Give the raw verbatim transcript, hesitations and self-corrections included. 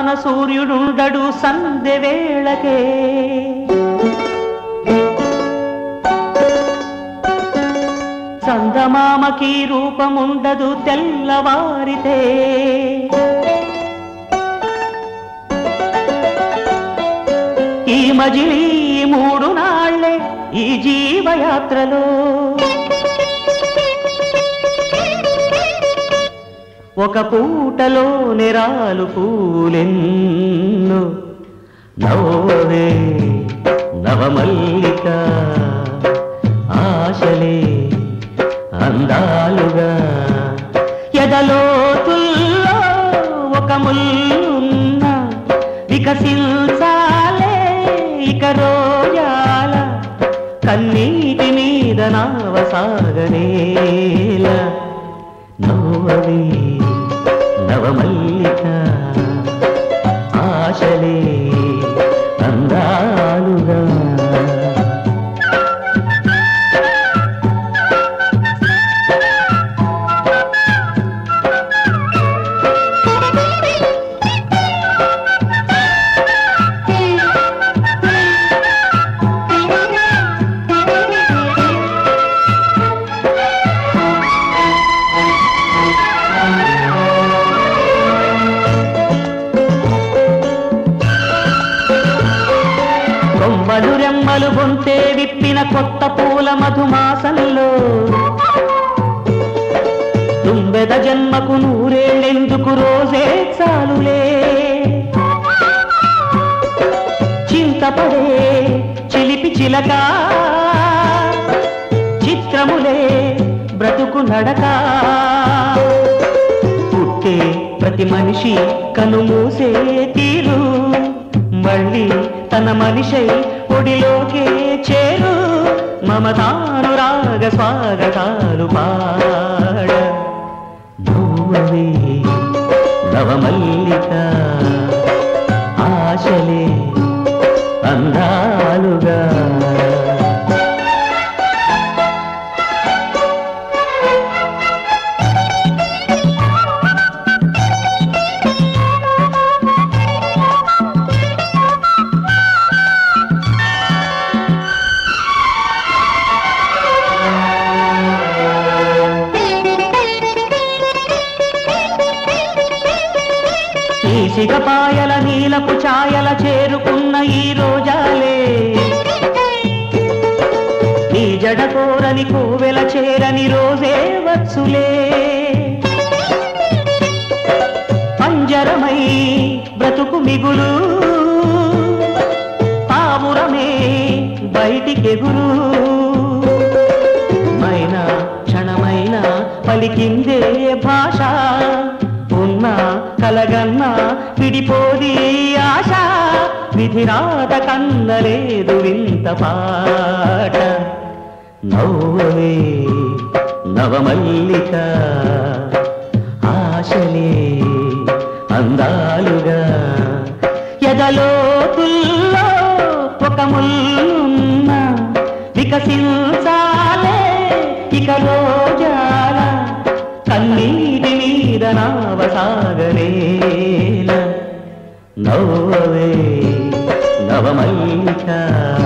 చంద్రలోన సూర్యుడుండడు సంధ్య వేళకే చందమామకి రూపముండదు తెల్లవారితే ఈ మజిలీ మూడు నాళ్లే ఈ జీవయాత్రలో ఒక పూటలో నిరాలు పూలెన్ను నవ్వవే నవమల్లిక ఆశలే అందాలుగా ఎదలోతుల్లో ఒక ముల్లున్న వికసించాలే ఇక రోజాల కన్నీటి మీద నావసాగనేల నవ్వవే నవమల్లిక ఆశలే అందాలుగా కొమ్మలు రెమ్మలు గొంతే విప్పిన కొత్త పూల మధుమాసంలో తుంబెద జన్మకు నూరేళ్ళెందుకు రోజే చాలులే చింతపడే చిలిపి చిలక చిత్రములే బ్రతుకు నడక పుట్టే ప్రతి మనిషి కనుమూసే తీరు మళ్ళీ తన మనిషై ఒడిలోకే చేరు మమతానురాగ స్వాగతాలు పాడ నవ్వవే నవమల్లిక ఆశలే అందాలుగా సిగపాయల నీలపు ఛాయల చేరుకున్న ఈ రోజాలే నీ జడ కోరని కోవెల చేరని రోజే వచ్చులే పంజరమై బ్రతుకు మిగులు పావురమే బయటికెగురు మైనా క్షణమైనా పలికిందే భాష ఉన్న కలగన్నా విడిపోది ఆశ విధిరాత కన్నలేదు వింత పాట నవ్వవే నవమల్లిక ఆశలే అందాలుగా ఎదలోతుల్లో ఒక ముల్లున్న వికసించాలే ఇక రోజాల కన్నీటి మీద నావసాగనేల నవ్వవే నవమల్లిక